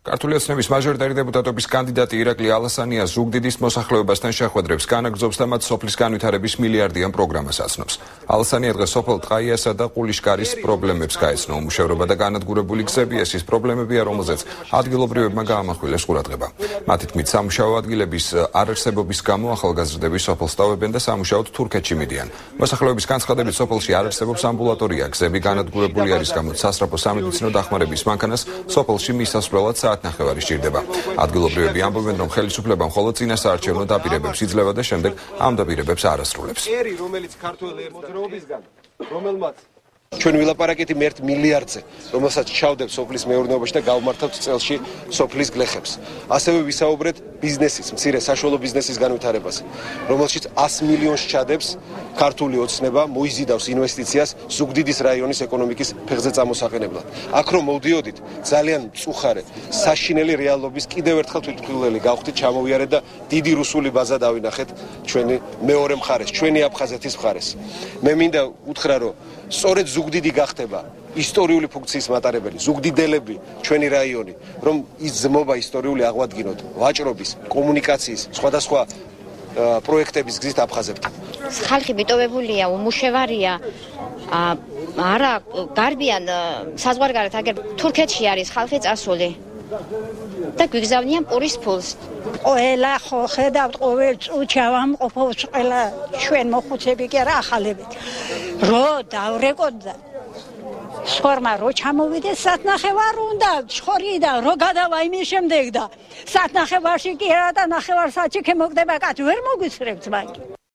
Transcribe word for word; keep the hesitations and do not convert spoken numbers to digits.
ქართული ოცნების მაჟორიტარი დეპუტატობის კანდიდატი ირაკლი ალასანია ზუგდიდის მოსახლეობასთან შეხვედრებს განაგრძობს და მათ სოფლის განვითარების მილიარდიან პროგრამას აცნობს. ალასანია დღეს სოფელ ტყაიასა და ყულიშკარის პრობლემებს გაეცნო. უმუშევრობა და განადგურებული გზები ეს ის პრობლემებია, რომელზეც ადგილობრივებმა გაამახვილეს ყურადღება. მათი თქმით, სამუშაო ადგილების არარსებობის გამო ახალგაზრდები სოფელს ტოვებენ და სამუშაოდ თურქეთში მიდიან. მოსახლეობის განცხადებით, სოფელში არ არსებობს ამბულატორია, გზები განადგურებული არის, გამოც სასწრაფო სამედიცინო დახმარების მანქანას სოფელში მისასვლელად ნახევარი სჭირდება. ადგილობრივები ამბობენ, რომ ხელისუფლება მხოლოდ წინასაარჩევნო დაპირებებს იძლევა და შემდეგ ამ დაპირებებს არ ასრულებს. რომელიც ქართველ ერთდროებისგან, რომელმაც ჩვენ ვილაპარაკეთ ერთ მილიარდზე, რომელსაც ჩავდებს სოფლის მეურნეობაში და გავმართავთ წელში სოფლის გლეხებს. ასევე ვისაუბრეთ ბიზნესის, მცირე საშუალო ბიზნესის განვითარებაზე, რომელშიც ას მილიონს ჩადებს ქართული ოცნება, მოიზიდავს ინვესტიციას ზუგდიდის რაიონის ეკონომიკის ფეხზე წამოსაყენებლად. აქ რომ მოვდიოდით, ძალიან მწუხარე, საშინელი რეალობის კიდევ ერთხელ თვითმკვლელი გავხდით, ჩამოვიარეთ და დიდი რუსული ბაზა დავინახეთ ჩვენი მეორე მხარეს, ჩვენი აფხაზეთის მხარეს. მე მინდა უთხრა, რომ სწორედ ზუგდიდი გახდება ისტორიული ფუნქციის მატარებელი, ზუგდიდელები, ჩვენი რაიონი, რომ ის ძმობა ისტორიული აღვადგინოთ ვაჭრობის, კომუნიკაციის, სხვადასხვა პროექტების გზით აფხაზებთან. ხალხი მიტოვებულია, უმუშევარია, არა გარბიან საზღვარგარეთ, აგერ თურქეთში არის ხალხი წასული. და გვიგზავნიან პურის ფულს. ყველა ხო ხედავთ ყოველ წუთში ავამყოფოს ყველა ჩვენ მოხუცები კი არა ახალებით. რო დავრეკოთ და სხორმა რო ჩამოვიდეს სათნახევარ უნდა შხორიდან რო გადავა იმის შემდეგ და სათნახევარში კი არა და ნახევარ საათში კი მოგდება კაცი ვერ მოგვიცრებთ მაგ